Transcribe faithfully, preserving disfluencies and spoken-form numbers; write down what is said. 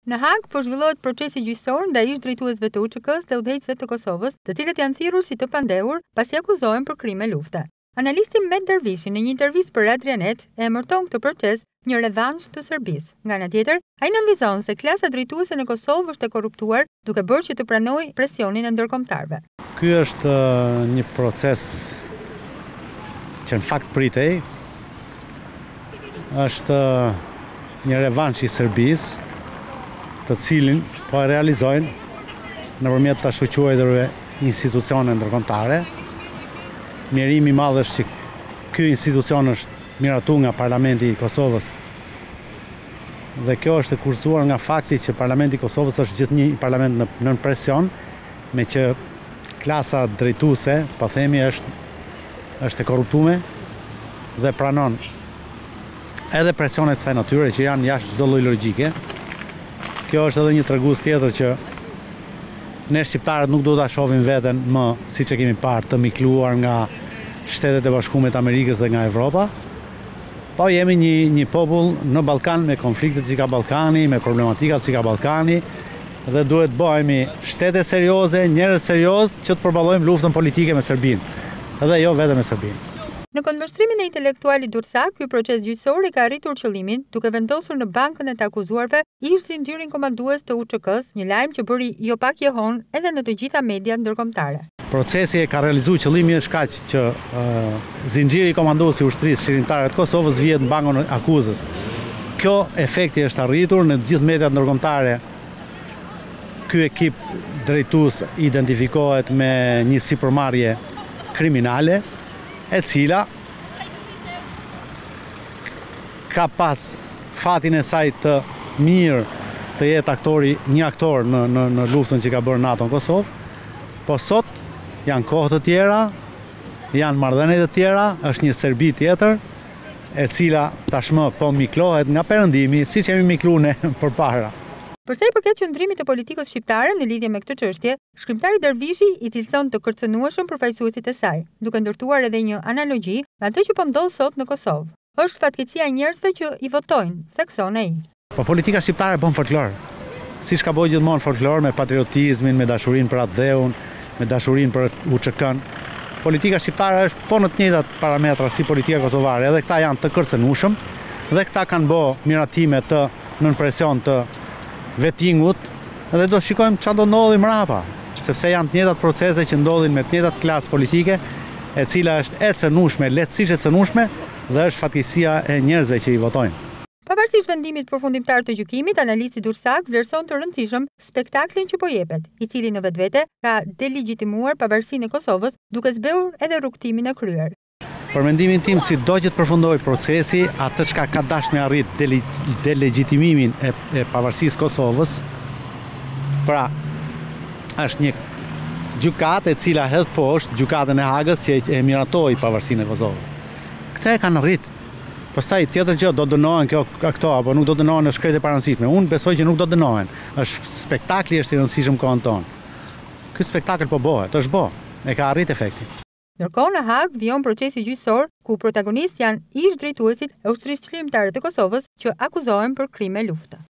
Në Hag po zhvillohet procesi gjyqësor ndaj ish drejtuesve të U Ç K-s dhe udhëheqësve të Kosovës, të cilët janë thirrur si të pandehur pasi akuzohen për krime lufte. Analisti Met Dervishi në një intervistë për Adrianet e emërton këtë proces një revansh të Serbisë. Nga ana tjetër, ai nënvizon se klasa drejtuese në Kosovë është e korruptuar, duke bërë që të pranojë presionin e ndërkombëtarëve. Ky është një proces që në fakt pritej, është një revansh i Serbisë, të cilin po e realizojnë nëpërmjet të shoqëruarve institucione ndërkombëtare. Mjerimi i madh është që ky institucion është miratuar nga Parlamenti i Kosovës. Dhe kjo është e kurzuar nga fakti që Parlamenti i Kosovës është gjithnjë një parlament në nën presion, me që klasa drejtuese, po themi, është është e korruptuar dhe pranon edhe presionet e saj natyre që janë jashtë çdo lloj logjike. Kjo është edhe një tregues tjetër që ne shqiptarët nuk do ta shohim veten më siç e kemi parë, të mikluar nga Shtetet e Bashkuara të Amerikës dhe nga Evropa. Po jemi një një popull në Ballkan me konfliktet që ka Ballkani, me problematikat që ka Ballkani, dhe duhet bëhemi shtete serioze, njerëz serioz që të përballojmë luftën politike me Serbinë, edhe jo vetëm me Serbinë. Në kundërshtrimin e intelektualit Dursak, ky proces gjyqësor i ka arritur qëllimin duke vendosur në bankën e të akuzuarve ish zinxhirin komandues të U Ç K-s, një lajm që bëri jo pak jehon edhe në të gjitha mediat ndërkombëtare. Procesi e ka realizuar qëllimin është kaq që uh, zinxhiri komandues i ushtrisë shqirimtare të Kosovës vihet në bankën e akuzës. Kjo efekti është arritur në të gjithë mediat ndërkombëtare. Ky ekip drejtues identifikohet me një sipërmarrje kriminale, e cila ka pas fatin e saj të mirë të jetë aktori, një aktor në, në, në luftën që ka bërë NATO në Kosovë, po sot janë kohë të tjera, janë marrëdhënie të tjera, është një Serbi tjetër, e cila tashmë po miklohet nga perëndimi, siç jemi mikluar ne përpara. Përsa i përket qëndrimit të politikës shqiptare në lidhje me këtë çështje, shkrimtari Dervishi i cilëson të kërcënueshëm përfaqësuesit e saj, duke ndërtuar edhe një analogji me atë që po ndodh sot në Kosovë. Është fatkeqësia e njerëzve që i votojnë, sakson ai. Po politika shqiptare bën folklor. Siç ka bërë gjithmonë folklor, me patriotizmin, me dashurinë për atë dheun, me dashurinë për U Ç K-n. Politika shqiptare është po në të njëjtat parametra si politika kosovare, edhe këta janë të kërcënueshëm, dhe këta kanë bërë miratime të nën presion të vettingut, dhe do shikojmë çfarë do ndodhi mrapa, sepse janë të njëjtat procese që ndodhin me të njëjtat klasë politike, e cila është e cënueshme, lehtësisht e cënueshme, dhe është fatkeqësia e njerëzve që i votojnë. Pavarësisht vendimit përfundimtar të gjykimit, analisti Dursak vlerëson të rëndësishëm spektaklin që po jepet, i cili në vetvete ka delegjitimuar pavarësinë e Kosovës, duke zbeur edhe rrugtimin e kryer. Për mendimin tim, si do që të përfundojë procesi, atë çka ka dashur me arrit delegjitimimin e, e pavarësisë Kosovës, pra është një gjykatë e cila hedh poshtë gjykatën e Hagës që e miratoi pavarësinë e Kosovës. Këtë e kanë arrit. Pastaj tjetër gjë, do dënohen kjo këto apo nuk do dënohen në shkretë e parancishme. Unë besoj që nuk do dënohen. Është spektakli është i rëndësishëm kohën tonë. Ky spektakël po bëhet, është bë, e ka arrit efektin. Ndërkohë në Hag vijon procesi gjyqësor, ku protagonistë janë ish drejtuesit e ushtrisë çlirimtare të Kosovës që akuzohen për krime lufte.